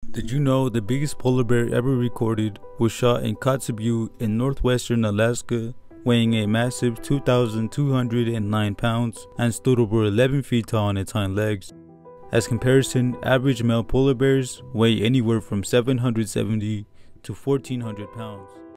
Did you know the biggest polar bear ever recorded was shot in Kotzebue in northwestern Alaska, weighing a massive 2,209 pounds and stood over 11 feet tall on its hind legs? As comparison, average male polar bears weigh anywhere from 770 to 1,400 pounds.